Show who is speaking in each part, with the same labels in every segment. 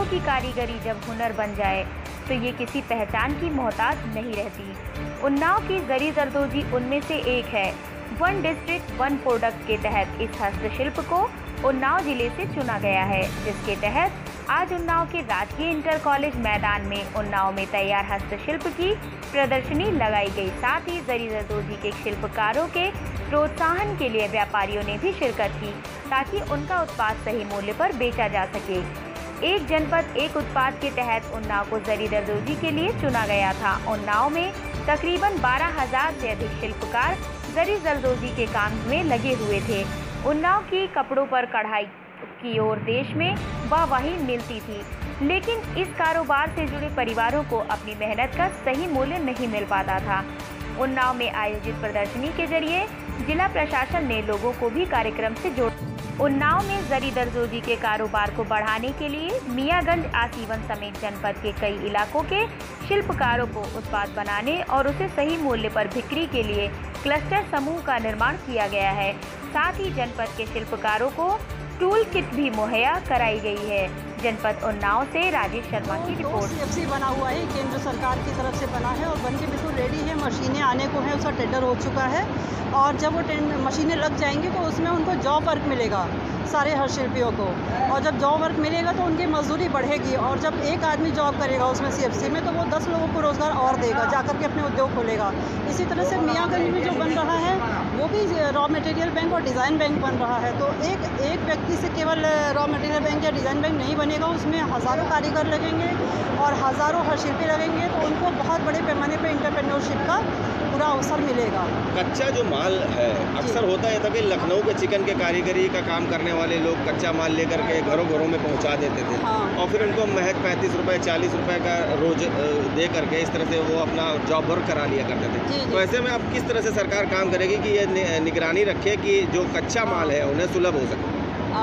Speaker 1: हाथों की कारीगरी जब हुनर बन जाए तो ये किसी पहचान की मोहताज नहीं रहती। उन्नाव की जरी जरदोजी उनमें से एक है। वन डिस्ट्रिक्ट वन प्रोडक्ट के तहत इस हस्तशिल्प को उन्नाव जिले से चुना गया है, जिसके तहत आज उन्नाव के राजकीय इंटर कॉलेज मैदान में उन्नाव में तैयार हस्तशिल्प की प्रदर्शनी लगाई गई। साथ ही जरी जरदोजी के शिल्पकारों के प्रोत्साहन के लिए व्यापारियों ने भी शिरकत की ताकि उनका उत्पाद सही मूल्य पर बेचा जा सके। एक जनपद एक उत्पाद के तहत उन्नाव को जरी जरदोजी के लिए चुना गया था। उन्नाव में तकरीबन 12,000 से अधिक शिल्पकार जरी जरदोजी के काम में लगे हुए थे। उन्नाव की कपड़ों पर कढ़ाई की ओर देश में वाहवाही मिलती थी, लेकिन इस कारोबार से जुड़े परिवारों को अपनी मेहनत का सही मूल्य नहीं मिल पाता था। उन्नाव में आयोजित प्रदर्शनी के जरिए जिला प्रशासन ने लोगों को भी कार्यक्रम से जोड़ा। उन्नाव में जरी जरदोजी के कारोबार को बढ़ाने के लिए मियागंज, आसीवन समेत जनपद के कई इलाकों के शिल्पकारों को उत्पाद बनाने और उसे सही मूल्य पर बिक्री के लिए क्लस्टर समूह का निर्माण किया गया है। साथ ही जनपद के शिल्पकारों को टूल किट भी मुहैया कराई गई है। जनपद उन्नाव से राजेश शर्मा की रिपोर्ट।
Speaker 2: CFC बना हुआ है, केंद्र सरकार की तरफ से बना है और बन के बिल्कुल रेडी है। मशीनें आने को है, उसका टेंडर हो चुका है और जब वो मशीनें लग जाएंगी तो उसमें उनको जॉब वर्क मिलेगा सारे हस्तशिल्पियों को, और जब जॉब वर्क मिलेगा तो उनकी मजदूरी बढ़ेगी और जब एक आदमी जॉब करेगा उसमें CFC में तो वो 10 लोगों को रोज़गार और देगा, जाकर के अपने उद्योग खोलेगा। इसी तरह से मियागंज में जो बन रहा है वो भी रॉ मटेरियल बैंक और डिज़ाइन बैंक बन रहा है। तो एक व्यक्ति से केवल रॉ मटेरियल बैंक या डिज़ाइन बैंक नहीं बनेगा, उसमें हज़ारों कारीगर लगेंगे और हज़ारों हस्तशिल्पी लगेंगे, तो उनको बहुत बड़े पैमाने पर एंटरप्रेन्योरशिप का पूरा अवसर मिलेगा।
Speaker 3: कच्चा जो माल है, अक्सर होता है था कि लखनऊ के चिकन के कारीगरी का काम करने वाले लोग कच्चा माल लेकर के घरों घरों में पहुंचा देते थे।
Speaker 2: हाँ।
Speaker 3: और फिर उनको महज 35 रुपये 40 रुपये का रोज दे करके इस तरह से वो अपना जॉब वर्क करा लिया करते थे। तो ऐसे में अब किस तरह से सरकार काम करेगी कि ये निगरानी रखे कि जो कच्चा माल है उन्हें सुलभ हो सके?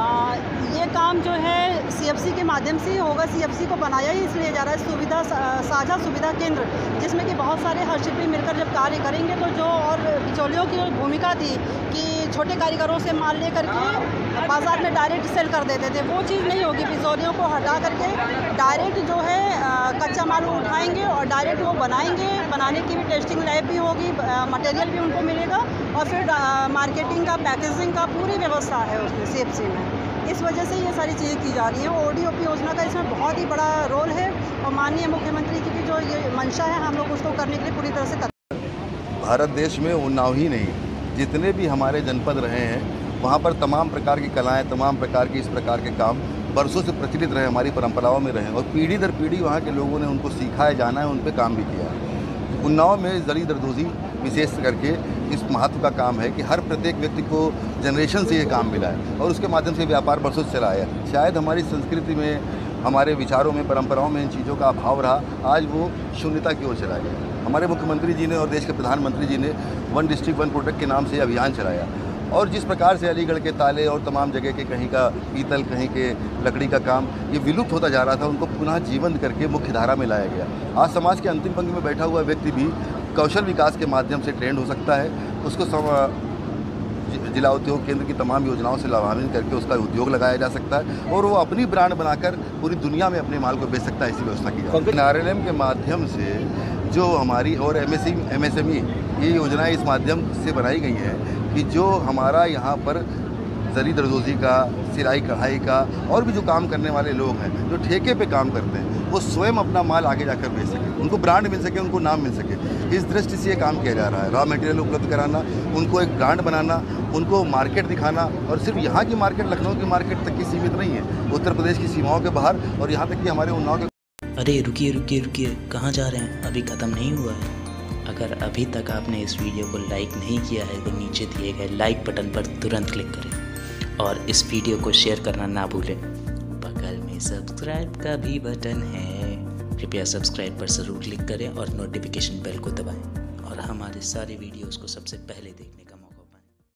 Speaker 2: ये काम जो है CFC के माध्यम से ही होगा। CFC को बनाया ही इसलिए जा रहा है सुविधा साझा सुविधा केंद्र, जिसमें कि बहुत सारे हस्तशिल्पी मिलकर जब कार्य करेंगे तो जो और बिचौलियों की भूमिका थी कि छोटे कारीगरों से माल ले करके बाज़ार में डायरेक्ट सेल कर देते थे, वो चीज़ नहीं होगी। बिचौलियों को हटा करके डायरेक्ट जो है कच्चा माल वो उठाएँगे और डायरेक्ट वो बनाएँगे। बनाने की भी टेस्टिंग लैब भी होगी, मटेरियल भी उनको मिलेगा और फिर मार्केटिंग का, पैकेजिंग का पूरी व्यवस्था है उसमें CFC में। इस वजह से ये सारी चीज़ें की जा रही हैं। ODOP योजना का इसमें बहुत ही बड़ा रोल है और माननीय मुख्यमंत्री की भी जो ये मंशा है हम लोग उसको करने के लिए पूरी तरह से
Speaker 4: भारत देश में उन्नाव ही नहीं, जितने भी हमारे जनपद रहे हैं वहाँ पर तमाम प्रकार की कलाएँ, तमाम प्रकार की इस प्रकार के काम बरसों से प्रचलित रहे, हमारी परंपराओं में रहे और पीढ़ी दर पीढ़ी वहाँ के लोगों ने उनको सीखा है, जाना है, उन पर काम भी किया है। उन्नाव में जरी जरदोजी विशेष करके इस महत्व का काम है कि हर प्रत्येक व्यक्ति को जनरेशन से ये काम मिला है और उसके माध्यम से व्यापार बरसों से चला है। शायद हमारी संस्कृति में, हमारे विचारों में, परंपराओं में इन चीज़ों का अभाव रहा, आज वो शून्यता की ओर चला गया। हमारे मुख्यमंत्री जी ने और देश के प्रधानमंत्री जी ने वन डिस्ट्रिक्ट वन प्रोडक्ट के नाम से अभियान चलाया और जिस प्रकार से अलीगढ़ के ताले और तमाम जगह के कहीं का पीतल, कहीं के लकड़ी का काम ये विलुप्त होता जा रहा था, उनको पुनः जीवंत करके मुख्य धारा में लाया गया। आज समाज के अंतिम पंक्ति में बैठा हुआ व्यक्ति भी कौशल विकास के माध्यम से ट्रेंड हो सकता है, उसको जिला उद्योग केंद्र की तमाम योजनाओं से लाभान्वित करके उसका उद्योग लगाया जा सकता है और वो अपनी ब्रांड बनाकर पूरी दुनिया में अपने माल को बेच सकता है। ऐसी व्यवस्था की जाए। NRLM के माध्यम से जो हमारी और MSME ये योजनाएं इस माध्यम से बनाई गई हैं कि जो हमारा यहाँ पर जरी जरदोजी का, सिलाई कढ़ाई का और भी जो काम करने वाले लोग हैं जो ठेके पे काम करते हैं वो स्वयं अपना माल आगे जाकर बेच सके, उनको ब्रांड मिल सके, उनको नाम मिल सके। इस दृष्टि से ये काम किया जा रहा है। रॉ मटेरियल उपलब्ध कराना, उनको एक ब्रांड बनाना, उनको मार्केट दिखाना और सिर्फ यहाँ की मार्केट, लखनऊ की मार्केट तक की सीमित नहीं है, उत्तर प्रदेश की सीमाओं के बाहर और यहाँ तक कि हमारे उन्नाव के।
Speaker 5: अरे रुकिए, कहाँ जा रहे हैं? अभी ख़त्म नहीं हुआ है। अगर अभी तक आपने इस वीडियो को लाइक नहीं किया है तो नीचे दिए गए लाइक बटन पर तुरंत क्लिक करें और इस वीडियो को शेयर करना ना भूलें। बगल में सब्सक्राइब का भी बटन है, कृपया सब्सक्राइब पर ज़रूर क्लिक करें और नोटिफिकेशन बेल को दबाएं और हमारे सारे वीडियोस को सबसे पहले देखने